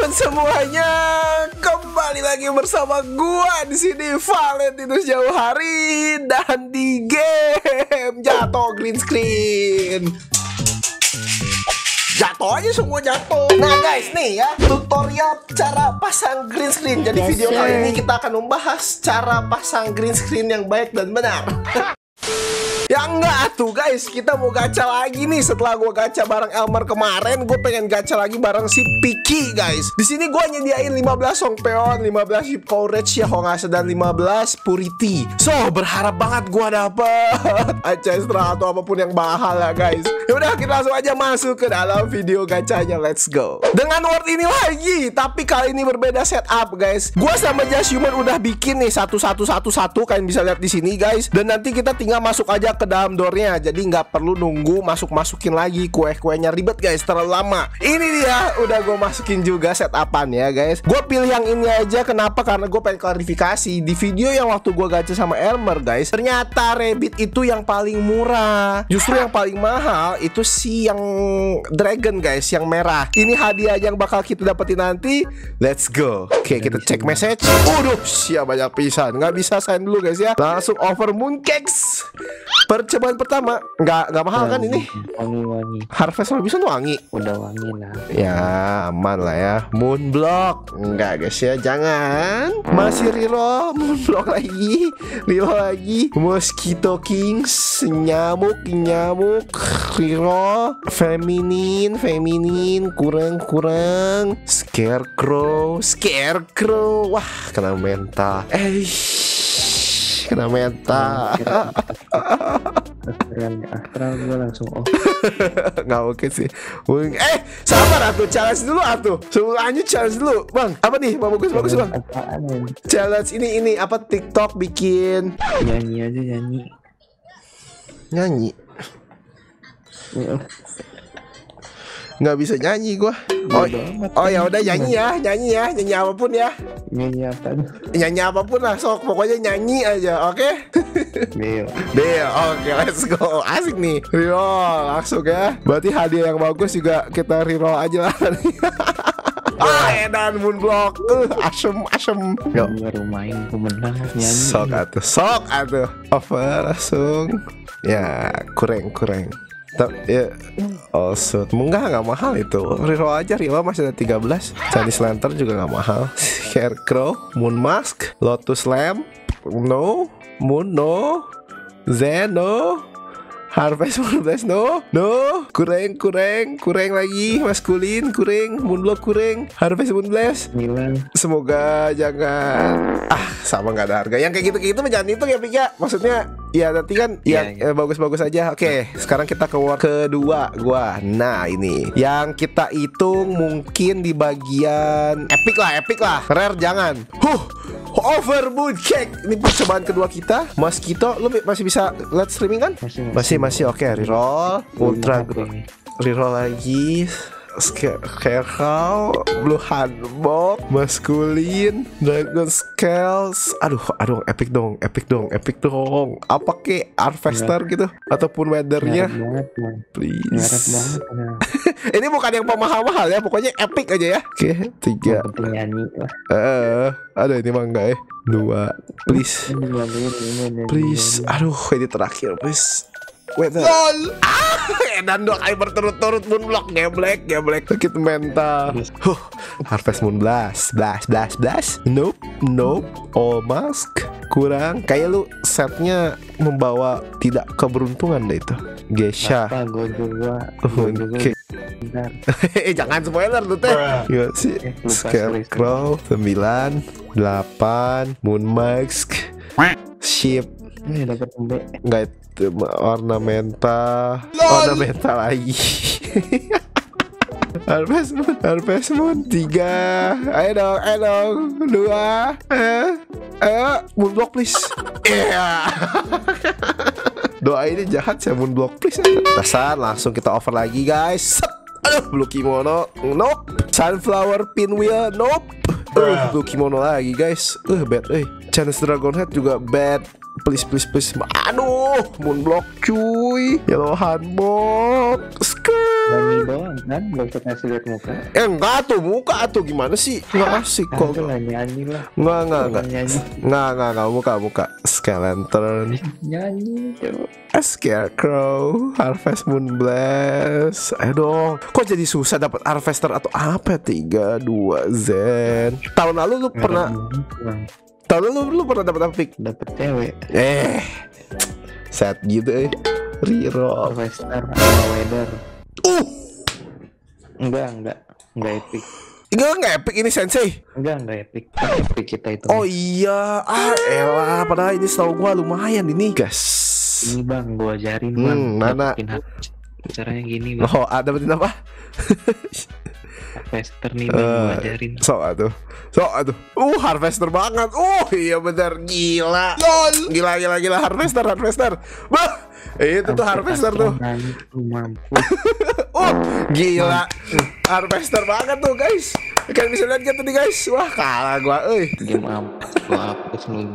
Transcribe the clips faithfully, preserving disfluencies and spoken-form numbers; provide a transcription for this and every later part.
teman-teman semuanya, kembali lagi bersama gua di sini Valentinus Jauh Hari dan di game jatuh green screen. Jatuh aja semua jatuh. Nah guys, nih ya tutorial cara pasang green screen. Jadi video kali ini kita akan membahas cara pasang green screen yang baik dan benar. Ya enggak tuh guys, kita mau gacha lagi nih. Setelah gue gacha bareng Elmer kemarin, gue pengen gacha lagi bareng si Piki guys. Di sini gue nyediain lima belas Songpeon, lima belas Hip Courage ya kalau nggak salah, dan lima belas Purity. So berharap banget gue dapet Ancestral atau apapun yang mahal ya guys. Yaudah kita langsung aja masuk ke dalam video gachanya. Let's go. Dengan word ini lagi, tapi kali ini berbeda setup guys. Gue sama Just Human udah bikin nih satu satu satu satu, kalian bisa lihat di sini guys. Dan nanti kita tinggal masuk aja ke dalam doornya, jadi nggak perlu nunggu masuk-masukin lagi kue-kuenya ribet guys, terlalu lama. Ini dia, udah gue masukin juga setapan ya guys. Gue pilih yang ini aja, kenapa? Karena gue pengen klarifikasi. Di video yang waktu gue gacha sama Elmer guys, ternyata rabbit itu yang paling murah. Justru yang paling mahal itu si yang dragon guys, yang merah. Ini hadiah yang bakal kita dapetin nanti. Let's go. Oke, kita cek message. Waduh, siap banyak pisan. Nggak bisa sign dulu guys ya. Langsung over mooncakes. Percobaan pertama nggak nggak mahal kan ini? Wangi-wangi. Harvest lo bisa wangi. Udah wangi lah. Ya aman lah ya. Moonblock enggak guys ya, jangan. Masih reroll Moonblock lagi, reroll lagi. Mosquito Kings, nyamuk nyamuk, reroll. Feminin feminin kurang kurang. Scarecrow Scarecrow. Wah kena mental. Eh kena meta. Astral, astral gue langsung off. Nggak oke sih. Eh sabar atuh, challenge dulu atuh. Sebelum lanjut challenge dulu bang. Apa nih bang, bagus bagus bang. Apaan? Challenge ini ini apa, TikTok bikin Nyanyi aja nyanyi. Nyanyi Ya. nggak bisa nyanyi gua. Oh, oh ya udah nyanyi ya, nyanyi ya, nyanyi apapun ya. Nyanyi apa? Nyanyi apapun lah, sok pokoknya nyanyi aja, oke? Okay? Deal. Deal, oke, okay, let's go. Asik nih, reroll langsung ya. Berarti hadiah yang bagus juga kita reroll aja lah. Ah, edan Moonblock, uh, asem asem. Yo, Baru main gue menang nyanyi. sok atuh, sok atuh. Over langsung. Ya, kurang kurang. Tapi ya, also enggak nggak mahal itu. Reroll aja, reroll masih ada tiga belas. Chinese Lantern juga nggak mahal. Scarecrow, Moon Mask, Lotus Lamp, no, Moon no, Zen no, Harvest Moon Blast no, no, kurang kurang kurang lagi, maskulin kurang, Moonblock kurang, Harvest Moon Blast. Milan. Semoga jangan ah sama nggak ada harga. Yang kayak gitu kayak gitu jangan hitung ya Pik ya. Maksudnya ya nanti kan yeah, yang yeah. bagus-bagus aja. Oke, sekarang kita ke word kedua gua. Nah ini yang kita hitung mungkin di bagian epic lah, epic lah. Rare jangan. Huh. Over mooncake. Ini percobaan kedua kita. Mosquito, lu masih bisa lihat streaming kan? Masih Masih masih oke, okay. Reroll. Ultra Ultra. reroll lagi. Scarecrow, Blue Handbook, Maskulin, Dragon Scales. Aduh, aduh, epic dong, epic dong, epic dong. Apa ke Harvester gitu ataupun weathernya, please. Ngarep banget. Nah. Ini bukan yang pemahal-mahal ya, pokoknya epic aja ya. Oke, tiga. Nyanyi lah. Eh, ada ini mah enggak ya? Dua, please, please. Aduh, ini terakhir, please. Wait, lol. Ah, dan dua kali berturut-turut Moonblock, geblek, geblek, sakit mental. Huh, Harvest Moon Blast, blast, blast, blast. Nope, nope. All Mask kurang. Kayak lu setnya membawa tidak keberuntungan deh itu. Gesha. Apa gue juga. Oke. Eh jangan spoiler tuh teh. Gimana sih? Scarecrow sembilan, delapan, Moon Mask, Ship. Ini dapat embe. Enggak itu ornamental. Ornamental lagi. Harvest Moon, Harvest Moon tiga. Ayo dong, ayo dong. Dua. Eh, ayo Moonblock please. Iya. Yeah. Doa ini jahat saya, Moonblock please. Dasar langsung kita over lagi guys. Set. Aduh, Blue Kimono. Nope. Sunflower Pinwheel. Nope. Uh, Blue Kimono lagi guys. Uh, bad. Eh, Chinese Dragon Head juga bad. please please please. Aduh, moonblock cuy. Yellow handbox. Nyanyi Skirt. doang kan, gak usah ngasih lihat muka. Eh enggak tuh muka tuh gimana sih? Nggak asik kok. Itu lah nyanyi lah. Nggak nggak nggak. Nyanyi. Nggak nggak nggak muka muka. Skeleton. Nyanyi coba. Scarecrow, Harvest Moon Blast. Ayo dong. Kok jadi susah dapat Harvester atau apa? Tiga, dua, Zen. Tahun lalu lu pernah Tahun lalu lu pernah dapat apa, Pik? Dapet cewek. Eh, sad gitu eh. Reroll. Harvester sama weather. Uh, Enggak, enggak. Enggak epic. enggak enggak epic ini Sensei. Enggak, enggak epic. Epic kita itu. Oh iya, ah elah, padahal ini setahu gua lumayan ini, guys. Ini bang, gua ajarin Hmm, bang. mana? Dapetin hak- Caranya gini bang. Oh, ada dapetin apa? Harvester nih bang, gua ajarin. So atuh. So atuh. Uh, harvester banget. Uh, iya bener gila. Lol. Gila gila gila harvester harvester. Bah. Itu tuh harvester tuh. Mampus. Oh, gila. Harvester banget tuh, guys. Kalian bisa lihat gitu nih, guys. Wah, kalah gua euy. Dia mampus. Gua hapus nih.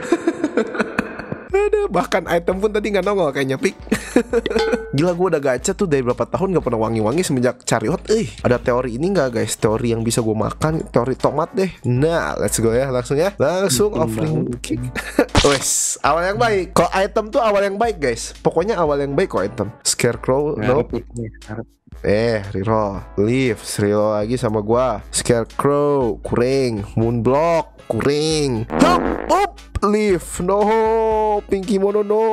Ada bahkan item pun tadi nggak nongol kayaknya Pik. Gila gue udah gacha tuh dari berapa tahun nggak pernah wangi-wangi semenjak Chariot. Eh ada teori ini nggak guys? Teori yang bisa gue makan, teori tomat deh. Nah let's go ya langsung ya. Langsung offering kick. Wes awal yang baik. Kalau item tuh awal yang baik guys. Pokoknya awal yang baik kok item. Scarecrow no. Eh reroll. Leaves reroll lagi sama gua. Scarecrow kuring. Moonblock kuring. Hup up. Leaf no. Pinky mono no.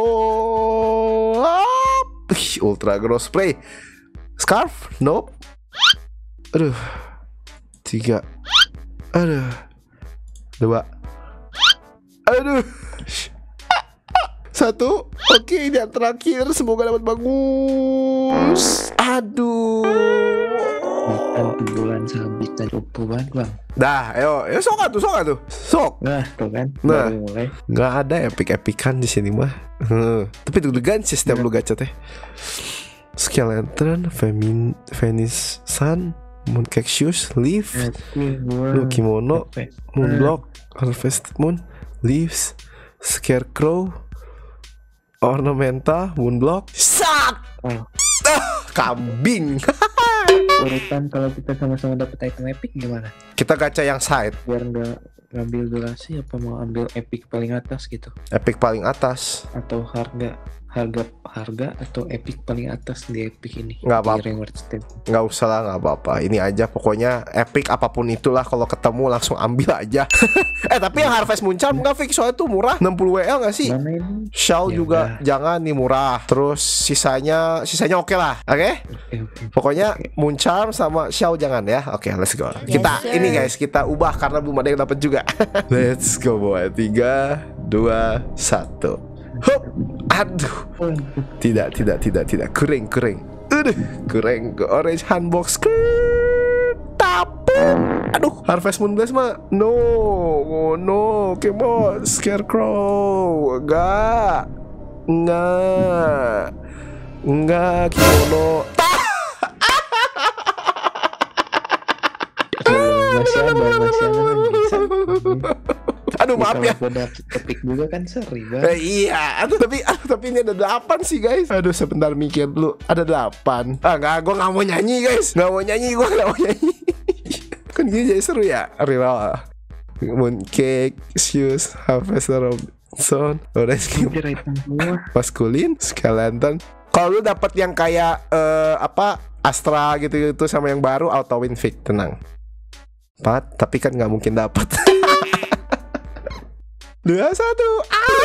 Up. Ih, ultra gross spray. Scarf nope. Aduh. Tiga. Aduh. Dua. Aduh. Satu. Oke ini yang terakhir. Semoga dapat bagus. Aduh. Kan bulan sehabis dan cukup banget bang. Dah, ayo, ayo sok atuh, sok atuh, sok. Nah, tuh kan. Nah. Baru mulai. Nggak ada epic-epikan di sini mah. Hmm. Tapi deg-degan sih setiap lu gacha teh. Skeleton, Femin, Venice Sun, Mooncake Shoes, Leaf, Lu Kimono, Moonblock, Harvest Moon, Leaves, Scarecrow, Ornamental, Moonblock, Sak. Oh. Ah, kambing. Urutan kalau kita sama-sama dapat item epic gimana? Kita gacha yang side. Biar nggak ngambil durasi apa mau ambil epic paling atas gitu? Epic paling atas. Atau harga harga harga atau epic paling atas di epic ini? Nggak Di apa-apa. reward step. Nggak usah lah, nggak apa-apa. Ini aja pokoknya epic apapun itulah. Kalau ketemu langsung ambil aja. Eh tapi yang Harvest Moon Charm nggak fix soalnya tuh murah enam puluh W L nggak sih? Mana ini? Shell Ya juga udah. jangan nih murah. Terus sisanya sisanya oke lah. Oke? Oke, oke. Pokoknya Moon Charm sama Shell jangan ya. Oke, let's go. Kita sir. ini guys, kita ubah karena belum ada yang dapat juga. Let's go boy. Tiga, dua, satu. Hup. Aduh. Tidak, tidak, tidak, tidak. Kering, kering. Aduh, kering ke orange handbox. Tapung. Aduh, Harvest Moon Blast mah. No, oh, no. Come on, Scarecrow. Enggak. Enggak. Enggak, kimono. Masih ada, masih ada kan bisa. Aduh, maaf ya. Kalau dapet epic juga kan seri Eh, banget. iya, aduh tapi aduh, tapi ini ada delapan sih guys. Aduh sebentar mikir dulu. Ada delapan. Ah nggak, gue nggak mau nyanyi guys. Nggak mau nyanyi, gue nggak mau nyanyi. Kan gini jadi seru ya. Real. Mooncake, Shoes, Harvester of Sun, Orange Cube, Anjir item semua. Maskulin, Skeleton. Kalau lu dapat yang kayak eh, apa Astra gitu-gitu sama yang baru auto win fix, tenang. Empat, tapi kan nggak mungkin dapat. Dua satu. Ah.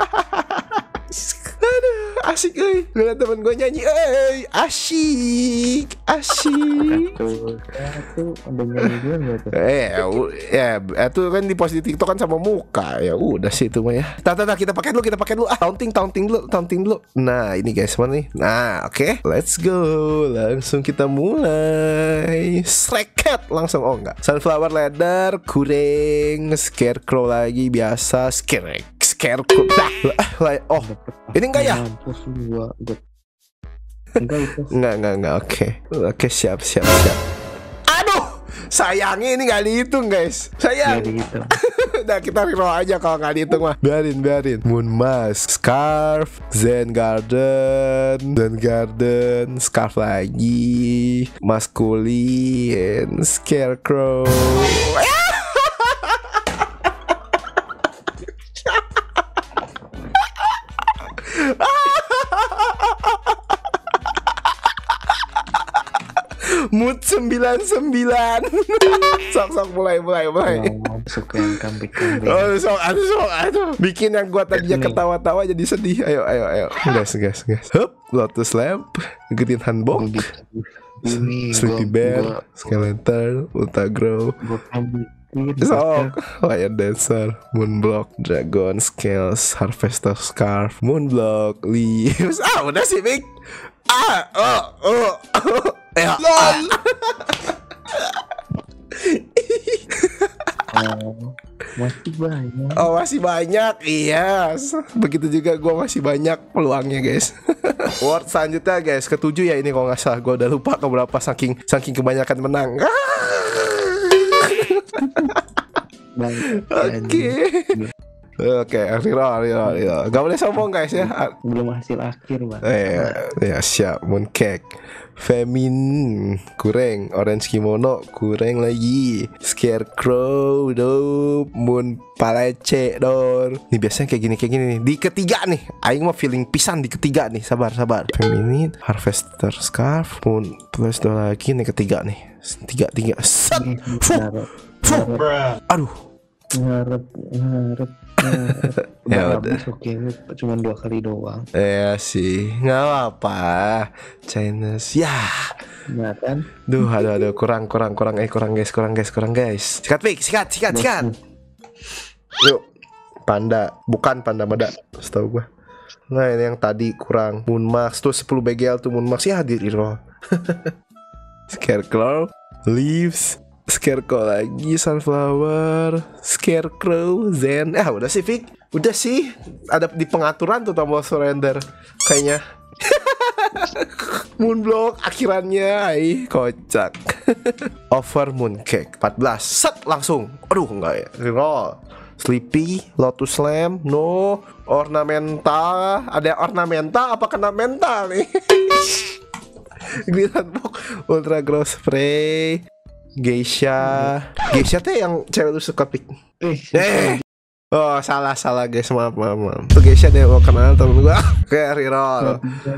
Aduh, asik euy. Ngeliat temen gue nyanyi euy. Asyik. Asyik. Satu, satu, ada nyanyi juga nggak tuh? Eh, u- ya, itu kan di post di TikTok kan sama muka. Ya udah sih itu mah ya. Tah, tah, tah, kita pakai dulu, kita pakai dulu. Ah, taunting, taunting dulu, taunting dulu. Nah, ini guys, mana nih? Nah, oke. Let's go. Langsung kita mulai. Shreket langsung. Oh enggak. Sunflower leather, kuring, scarecrow lagi biasa, scare scarecrow. Dah, lah, lah, oh, ini enggak ya? Mampus lu, gua, gua. Enggak itu. Enggak, enggak, enggak. Oke. Oke, siap, siap, siap. Aduh, sayangnya ini nggak dihitung guys. Sayang. Jadi gitu. Udah kita reroll aja kalau nggak dihitung mah. Biarin, biarin. Moon Mask, Scarf, Zen Garden, Zen Garden, Scarf lagi, Masculine, Scarecrow. Mood sembilan sembilan. Sok sok mulai mulai mulai. Oh, suka yang kambing-kambing. Oh sok aduh sok aduh. Bikin yang gua tadinya ketawa-tawa jadi sedih. Ayo ayo ayo. Gas gas gas. Hup, Lotus Lamp, Green Handbook, Ini Sleepy Bear, Skeleton, Ultra Grow. Sok, Lion Dancer, Moonblock, Dragon, Scales, Harvester Scarf, Moonblock, Leaves. Ah udah sih Vic. Ah oh oh. oh. Ya. Oh, masih banyak. Oh masih banyak, iya. Begitu juga gue masih banyak peluangnya guys. Word selanjutnya guys, ketujuh ya ini kalau nggak salah. Gue udah lupa keberapa saking saking kebanyakan menang. Oke. Oke, reroll, reroll, reroll. Gak boleh sombong guys ya. Belum hasil akhir bang. Eh, ya siap. Mooncake, Femin, kurang. Orange Kimono, kurang lagi. Scarecrow, dope. Moon Palece, dor. Ini biasanya kayak gini, kayak gini nih. Di ketiga nih, Aing mah feeling pisan di ketiga nih. Sabar, sabar. Feminine, Harvester Scarf, Moon plus dua lagi nih ketiga nih. Tiga, tiga. Set. Fuh. Fuh. Aduh. Ngarep, ngarep, ngarep. Ya Udah udah. habis, oke, cuma dua kali doang. Ya sih, nggak apa. Chinese, ya. Nah kan? Duh, aduh, aduh, kurang, kurang, kurang, eh, kurang guys, kurang guys, kurang guys. Sikat, Pik, sikat, sikat, sikat. Yuk, panda, bukan panda meda, setahu gua. Nah ini yang tadi kurang. Moon Max tuh sepuluh B G L tuh Moon Max ya hadir reroll. Scarecrow, Leaves, Scarecrow lagi, Sunflower, Scarecrow, Zen. Eh udah sih Vic, udah sih. Ada di pengaturan tuh tombol surrender kayaknya. Moonblock akhirannya, ay kocak. Over Mooncake empat belas, set langsung. Aduh enggak ya, reroll. Sleepy, Lotus Lamp, no. Ornamental, ada ornamental apa kena mental nih? Green Handbook, Ultra Grow Spray, Geisha. Geisha tuh yang cewek lu suka Pik. Eh, Eh, oh salah salah guys, maaf maaf maaf. Tuh Geisha deh mau kenal temen gua. Kayak reroll.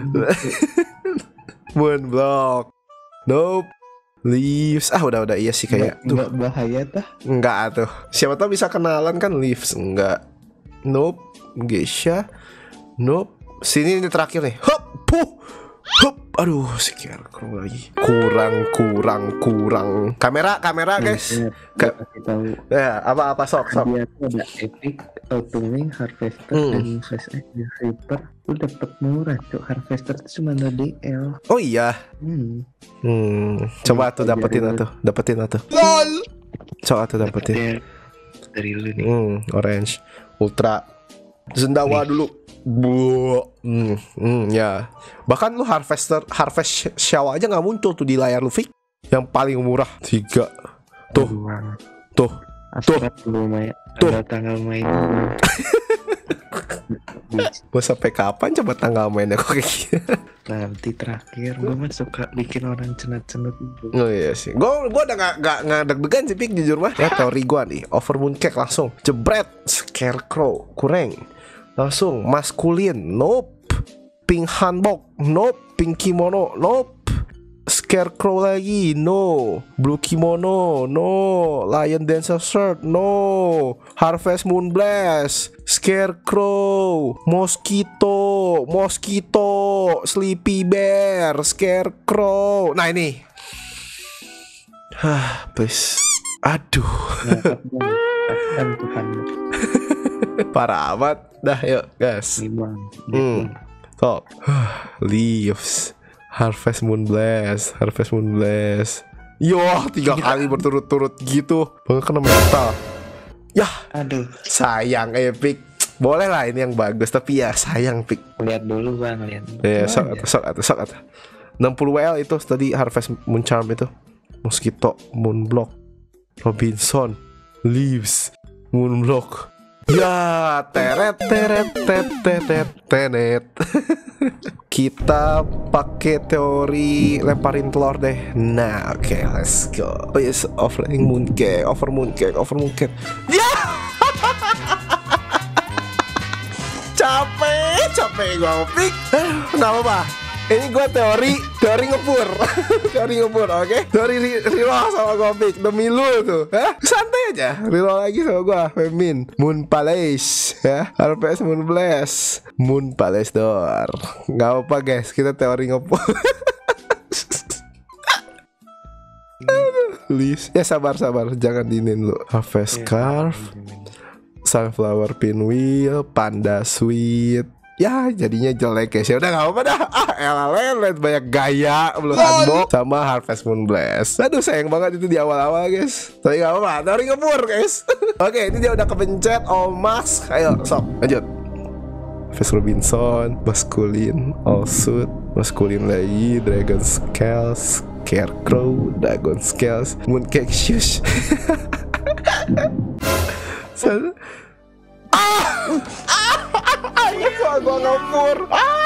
Moonblock, nope. Leaves, ah udah udah iya sih kayak. Tuh nggak bahaya tah? enggak tuh. Siapa tahu bisa kenalan kan Leaves enggak. Nope. Geisha, nope. Sini ini terakhir nih. Hop, puh. Hup, aduh, Scarecrow lagi. Kurang, kurang, kurang. Kamera, kamera, guys. Ka kasih tahu. Ya, apa apa sok, sok. Dia tuh ada Epic, Autumning, Harvester, Hmm. dan Flash Agent Reaper. Lu dapet murah, cok. Harvester tuh cuma dua D L. Oh iya. Hmm. Hmm, coba tuh dapetin atuh, dapetin atuh. LOL. Coba tuh dapetin. Dari lu nih. Hmm, orange, ultra, Zendawa dulu. Bu, hmm, hmm, ya. Bahkan lu harvester, harvest shaw aja nggak muncul tuh di layar lu Fik. Yang paling murah tiga. Tuh, tuh, tuh, belum main. Tuh. Ada tanggal main. mau sampai kapan coba tanggal mainnya kok kayak gitu? Nanti terakhir gue mah suka bikin orang cenut-cenut gitu. Oh iya sih, gue gue udah gak, gak, gak deg-degan sih Pik jujur mah. Ya teori gue nih, over Mooncake langsung jebret, Scarecrow kurang, langsung Masculine, nope. Pink Handbook, nope. Pink Kimono, nope. Scarecrow lagi, no. Blue Kimono, no. Lion Dancer Shirt, no. Harvest Moon Blast, Scarecrow, Mosquito, Mosquito, Sleepy Bear, Scarecrow. Nah ini, hah, please. Aduh, Kan Tuhan parah amat. Dah yuk guys. memang. Hmm. Top. Leaves, Harvest Moon Blast, Harvest Moon Blast. Yo, tiga kali berturut-turut gitu. Bang kena mental. Yah, Aduh, sayang Epic. Boleh lah ini yang bagus, tapi ya sayang Pik. lihat dulu bang, lihat. dulu Ya, sok aja. atau sok atau sok atau. enam puluh W L itu tadi Harvest Moon Charm itu. Mosquito, Moonblock, Robinson, Leaves, Moonblock. Ya, teret teret teret teret teret. Kita pakai teori lemparin telur deh. Nah, oke, okay, let's go. Oh yes, offering mooncake, over mooncake, over mooncake. Ya. Capek, capek gue ngepik. Nggak apa-apa. Ini gue teori, teori ngepur. Teori ngepur, oke? Okay? Teori reroll sama gue pik. Demi lu tuh. Hah? Santai aja. Reroll lagi sama gue. Femin. Moon Palace. Ya. Harvest Moon Blast. Moon Palace door. Gak apa guys. Kita teori ngepur. Please. Ya sabar-sabar. Jangan dinin lu. Harvest Scarf. Sunflower Pinwheel. Panda Sweet. Ya jadinya jelek guys. Ya udah gak apa-apa dah. Ah elah lelet banyak gaya belum unbox sama Harvest Moon Blast. Aduh sayang banget itu di awal-awal guys. Tapi gak apa-apa. Dari ngepur guys. Oke ini dia udah kepencet. All mask. Ayo sok lanjut. Face Robinson. Maskulin. All suit. Maskulin lagi. Dragon Scales. Scarecrow. Dragon Scales. Mooncake Shoes. So, ah! Ayo gua ngepur.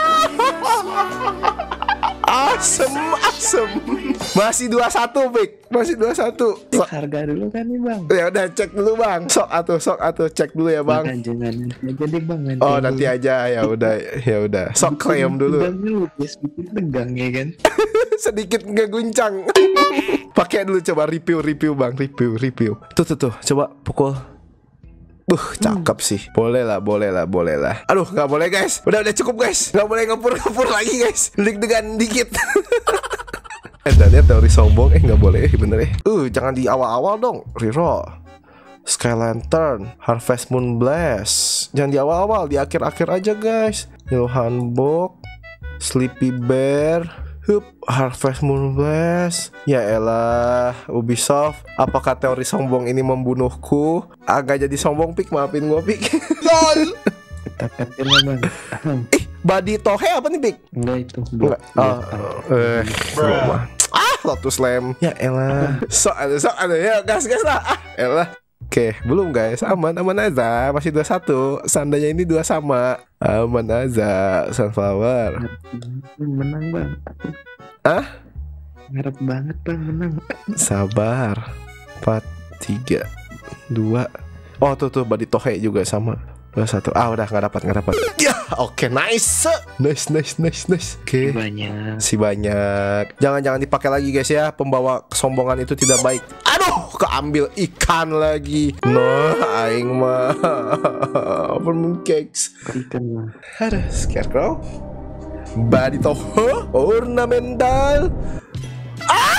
Asem, asem. Masih dua satu, Bik. Masih dua satu. Cek harga dulu kan nih, Bang. Ya udah cek dulu, Bang. Sok atuh, sok atuh cek dulu ya, Bang. Jangan, jangan. Jadi, Bang. Nanti oh, nanti dulu. Aja ya udah, ya udah. Sok klaim dulu. Sedikit tegang ya kan. Sedikit ngeguncang. Pakai dulu coba review-review, Bang. Review, review. Tuh, tuh, tuh. Coba pukul. Buh, cakep hmm. sih. Boleh lah, boleh lah, boleh lah. Aduh, nggak boleh guys. Udah, udah cukup guys. Nggak boleh ngepur-ngepur lagi guys. Deg-degan dikit. Eh, tadi teori sombong. Eh, nggak boleh. Eh, bener eh. Uh, jangan di awal-awal dong. Reroll. Sky Lantern. Harvest Moon Blast. Jangan di awal-awal. Di akhir-akhir aja guys. Yellow Handbook. Sleepy Bear. Hup, Harvest Moon Blast. Ya elah, Ubisoft. Apakah teori sombong ini membunuhku? Agak jadi sombong pik, maafin gue pik. LOL. Bang. Ih, body tohe apa nih pik? Enggak itu. Enggak. Oh, eh, ah, Lotus Slam. Ya elah. Sok ada, sok ada. Ya gas gas lah. Ah, elah. Oke, belum guys, aman, aman aja. Masih dua satu. Seandainya ini dua sama. Aman aja, Sunflower. Menang bang. Ah? Ngarep banget bang, menang. Sabar. Empat, tiga, dua. Oh tuh tuh, body tohe juga sama. Dua satu. Ah udah nggak dapat nggak dapat. Ya, oke okay, nice, nice nice nice nice. Oke. Okay. Banyak. Si banyak. Jangan jangan dipakai lagi guys ya. Pembawa kesombongan itu tidak baik. Aduh, keambil ikan lagi. Nah, aing mah. Open cakes. Ikan mah. Ada Scarecrow. Body toho ornamental. Ah!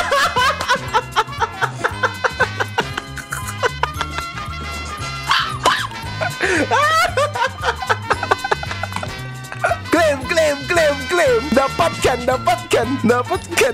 Klaim, klaim, klaim, klaim. Dapatkan, dapatkan, dapatkan.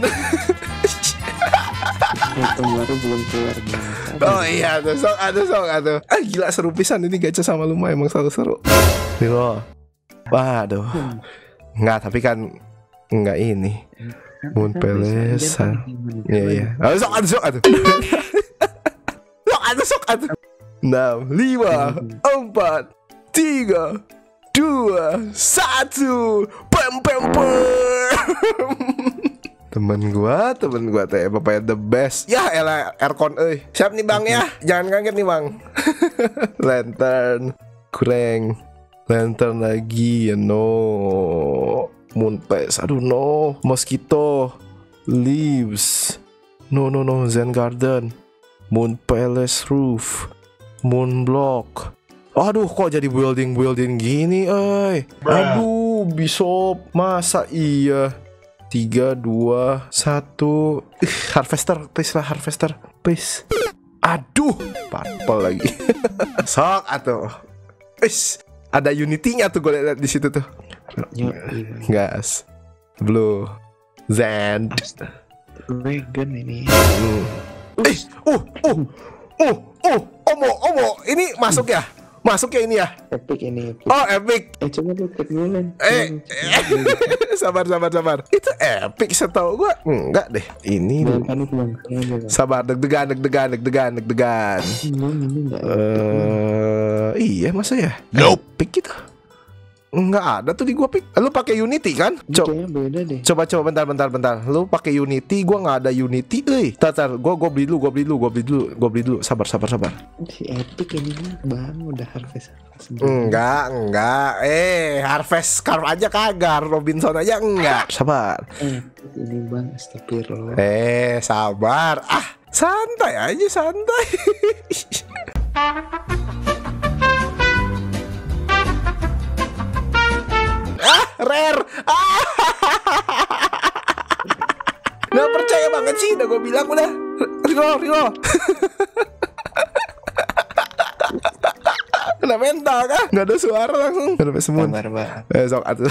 Itu baru belum keluar. Oh iya, tuh sok, aduh sok, aduh. Ah gila seru pisan ini gacha sama Luma emang selalu seru. Nih loh. Waduh. Enggak, tapi kan enggak ini. Moon Palace. Iya iya. Aduh sok, aduh sok, aduh. Sok, aduh sok, aduh. Enam, lima, empat, tiga, dua, satu. Pem pem pem. Temen gua, temen gua teh pokoknya the best. Ya elah aircon euy. Siap nih Bang ya. Jangan kaget nih Bang. Lantern, kurang. Lantern lagi ya no. Moon Palace. Aduh no. Mosquito. Leaves. No no no. Zen Garden. Moon Palace roof. Moon block. Aduh kok jadi building-building gini euy. Aduh Bishop. Masa iya. Tiga, dua, satu. Ih, harvester, please lah harvester, please. Aduh, purple lagi. Sok atuh. Is, ada unity-nya tuh gue liat di situ tuh. Gas, blue, Zand, Dragon ini. Hmm. Eh, uh, uh, uh, uh, omo, omo, ini masuk ya? Masuk ya ini ya? Epic ini epic. Oh, epic. Eh coba lu cek dulu Len. Eh, sabar, sabar, sabar. Itu epic setahu gua. Enggak deh. Ini Jangan panik bang. Sengaja, Bang. sabar, deg-degan, deg-degan, deg-degan, deg-degan. Bang, ini enggak. Eh, iya masa ya? Nope. Epic gitu. Enggak ada tuh di gua pick. Lu pakai Unity kan? Coba Kayaknya beda deh. coba coba bentar bentar bentar. Lu pakai Unity, gua nggak ada Unity. Eh, tar tar, gua gua beli dulu, gua beli dulu, gua beli dulu, gua beli dulu. Sabar, sabar, sabar. Si epic ini mah bang udah harvest. Enggak, enggak. Eh, Harvest Scarf aja kagak, Robinson aja enggak. Sabar. Eh, ini bang astagfirullah. Eh, sabar. Ah, santai aja, santai. Ah, rare. Ah. Nggak percaya banget sih, udah gue bilang udah. Reroll, reroll. Kena mental kah? Nggak ada suara langsung. Kenapa semua? Sabar bang. Eh, sok atuh.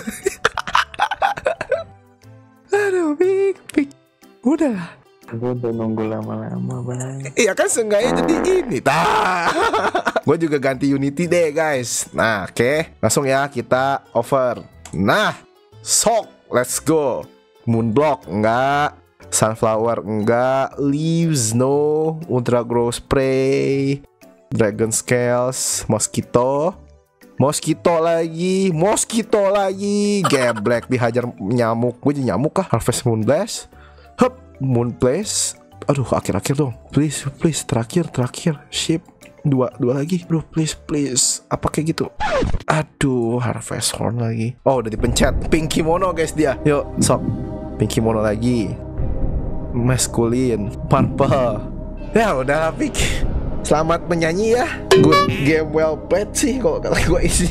Aduh, pik, pik. Udah. Gue udah nunggu lama-lama bang. Iya kan seenggaknya jadi ini. Tah. Gue juga ganti Unity deh guys. Nah, oke, okay. Langsung ya kita over. Nah, sok, let's go. Moonblock enggak, Sunflower enggak, Leaves no, Ultra Grow Spray, Dragon Scales, Mosquito, Mosquito lagi, Mosquito lagi, Geblek dihajar nyamuk. Gue jadi nyamuk kah? Harvest Moon Blast, Hup, Moon Place. Aduh, akhir-akhir dong. Please, please, terakhir, terakhir. Ship. Dua, dua lagi. Bro, please, please. Apa kayak gitu? Aduh, Harvest Horn lagi. Oh, udah dipencet. Pink kimono guys dia. Yuk, sok. Pink kimono lagi. Masculine. Purple. Ya, udah lah, Pink. Selamat menyanyi ya. Good game well played sih kalau kata gue isi.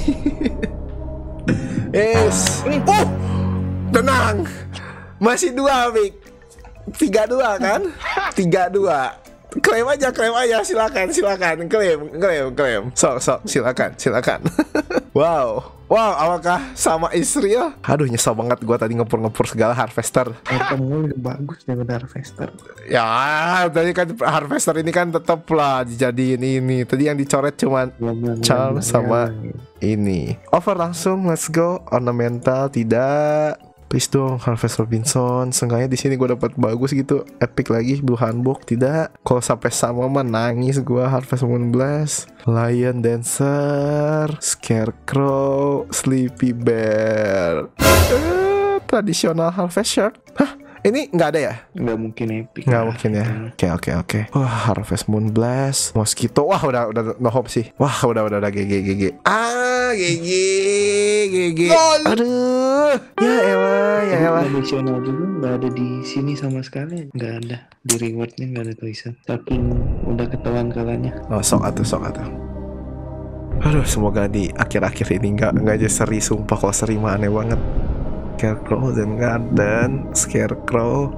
Yes. Oh, tenang. Masih dua, Pink. Tiga dua kan? Tiga dua. Klaim aja, klaim aja, silakan, silakan, klaim, klaim, klaim. Sok, sok, silakan, silakan. Wow, wow, apakah sama istri ya? Aduh, nyesel banget gue tadi ngepur-ngepur segala harvester. Item gue lebih bagus daripada harvester. Ya, tadi kan harvester ini kan tetap lah dijadiin ini. Tadi yang dicoret cuman charm sama ini. Over langsung, let's go. Ornamental tidak. Please dong, Harvest Robinson. Seenggaknya di sini gue dapat bagus gitu. Epic lagi, Blue Handbook tidak. Kalau sampai sama mah nangis gue. Harvest Moon Blast, Lion Dancer, Scarecrow, Sleepy Bear. Uh, tradisional Harvest Shirt. Hah? Ini nggak ada ya? Nggak mungkin epic. Nggak mungkin ya. Oke oke oke. Wah, Harvest Moon Blast, Mosquito. Wah, udah udah no hope sih. Wah, udah udah udah G G G G. Ah, G G G G. Aduh. Ya elah, ya elah. Tradisional juga nggak ada di sini sama sekali. Nggak ada. Di rewardnya nggak ada tulisan. Saking udah ketahuan kalanya. Oh, sok atuh, sok atuh. Aduh, semoga di akhir-akhir ini nggak nggak aja seri. Sumpah kalau seri mah aneh banget. Scarecrow dan Garden, Scarecrow.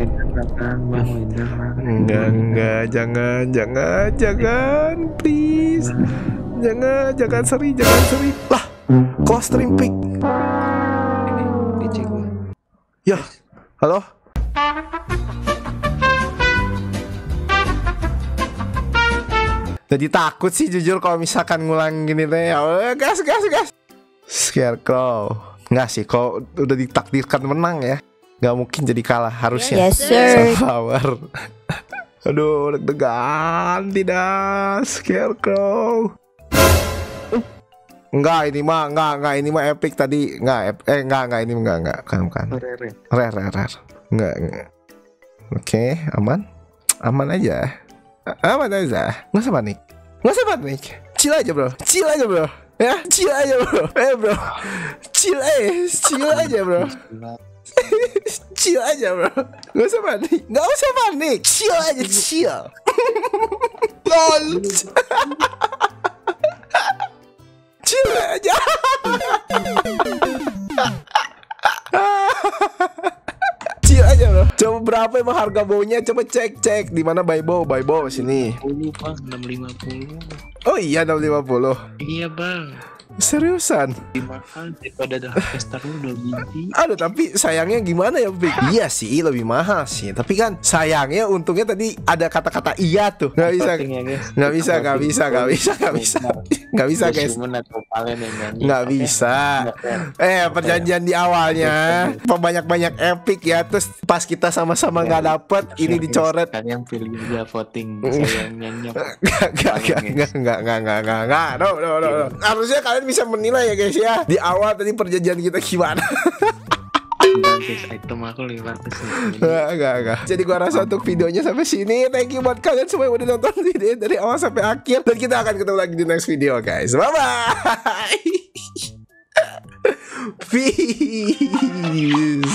Enggak, enggak, jangan, jangan, jangan, please. Jangan, jangan seri, jangan seri. Lah, close stream pick. Ya, halo. Jadi takut sih jujur kalau misalkan ngulang gini teh. Ya, gas, gas, gas. Scarecrow. Nggak sih, kalau udah ditakdirkan menang ya nggak mungkin jadi kalah harusnya. Yes sir. Sunflower. Aduh, deg-degan. Tidak, Scarecrow. Enggak, ini mah enggak, enggak, ini mah epic tadi. Enggak, eh enggak, enggak, ini enggak, enggak, kan bukan. Rare. Rare, rare, rare. Enggak, enggak. Oke, aman. Aman aja. Aman aja. Nggak usah panik. Nggak usah panik. Chill aja, bro. Chill aja, bro. Ya, chill aja, bro. Eh, bro. Chill aja, chill aja, bro. Chill aja, bro. Nggak usah panik. Nggak usah panik. Chill aja, chill. Lol. Chill aja. Chill aja, bro. Coba berapa emang harga baunya? Coba cek, cek. Di mana buy bow? Buy bow sini. Puluh bang, enam lima puluh. Oh iya, enam lima puluh. Iya bang. Seriusan? Dimakan daripada ada Harvester lu dua biji. Aduh, tapi sayangnya gimana ya, Big? Iya sih, lebih mahal sih. Tapi kan sayangnya untungnya tadi ada kata-kata iya tuh. Nggak bisa, Voting ya, guys. nggak bisa, nggak bisa, nggak bisa, nggak bisa, nggak bisa, guys. Human atau Valen yang nyanyi. Nggak Oke? bisa. Nggak fair. Eh, perjanjian di awalnya banyak-banyak epic ya. Terus pas kita sama-sama nggak dapet, ini dicoret. Kalian pilih juga voting saya yang nyanyi apa? Nggak, nggak, nggak, nggak, nggak, nggak, nggak, nggak, nggak. No, no, no, no. Harusnya kalian bisa menilai ya, guys ya. Di awal tadi perjanjian kita gimana? Enggak, guys, item aku lima ratus. Enggak, enggak, enggak. Jadi gua rasa untuk videonya sampai sini. Thank you buat kalian semua yang udah nonton video dari awal sampai akhir. Dan kita akan ketemu lagi di next video, guys. Bye bye. Peace.